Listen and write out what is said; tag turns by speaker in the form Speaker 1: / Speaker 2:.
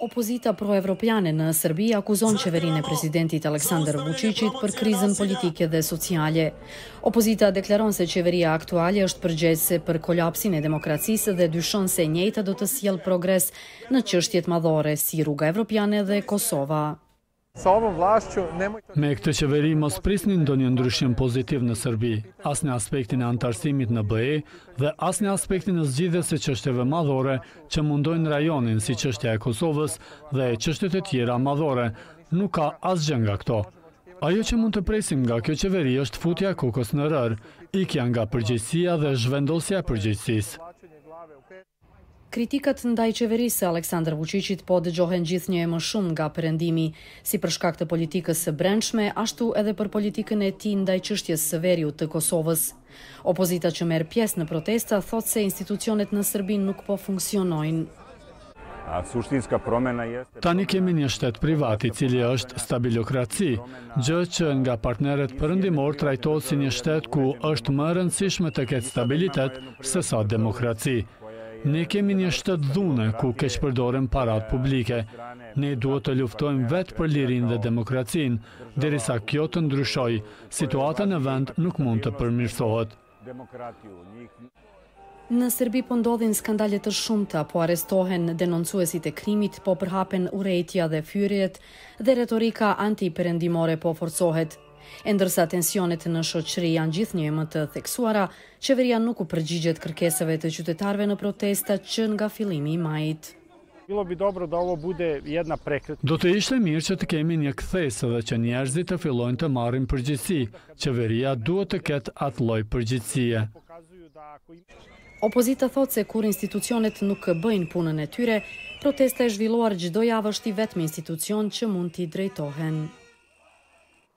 Speaker 1: Opozita pro-evropiane në Serbi akuzon qeverinë e presidentit Aleksandar Vučićit për krizën politike dhe sociale. Opozita deklaron se qeveria aktuale është përgjegjëse për kolapsin e demokracisë dhe dyshon se e njëjta do të sjellë progres në çështjet madhore si rruga evropiane dhe Kosova.
Speaker 2: Me këtë qeveri mos prisnin ndonjë ndryshim pozitiv në Serbi, as në aspektin e antarësimit në BE dhe as në aspektin e zgjidhjes së çështjeve madhore që mundojnë rajonin si çështja e Kosovës dhe çështjet e tjera madhore. Nuk ka asgjë nga këto. Ajo që mund të presim nga kjo qeveri është futja e kokës në rër, ikja nga përgjegjësia dhe zhvendosja e përgjegjësisë.
Speaker 1: Kritikat ndaj qeverisë së Aleksandar Vučićit po dëgjohen gjithnjë e më shumë nga perëndimi, si për shkak të politikës së brendshme, ashtu edhe për politikën e tij ndaj çështjes së veriut të Kosovës. Opozita që merr pjesë në protesta thotë se institucionet në Serbi nuk po funksionojnë.
Speaker 2: Tani kemi një shtet privat i cili është stabilokraci, gjë që nga partnerët perëndimor trajtohet si një shtet ku është më e rëndësishme të ketë stabilitet se sa demokraci. Ne kemi një shtet dhune ku keq përdoren parat publike. Ne duhet të luftojmë vetë për lirinë dhe demokracinë, derisa kjo të ndryshojë. Situata në vend nuk mund të përmirësohet.
Speaker 1: Në Serbi po ndodhin skandale të shumta, po arrestohen denoncuesit e krimit, po përhapen urrejtja dhe fyrjet dhe retorika anti-perëndimore po forcohet. E ndërsa tensionet në shoqëri janë gjithnjë më të theksuara, qeveria nuk u përgjigjet kërkesave të qytetarëve në protesta që nga fillimi i majit.
Speaker 2: Do të ishte mirë që të kemi një kthesë dhe që njerëzit të fillojnë të marrin përgjegjësi. Qeveria duhet të ketë atë lloj përgjegjësie.
Speaker 1: Opozita thotë se kur institucionet nuk bëjnë punën e tyre, protesta e zhvilluar çdo javë është i vetmi institucion që mund t'i drejtohen.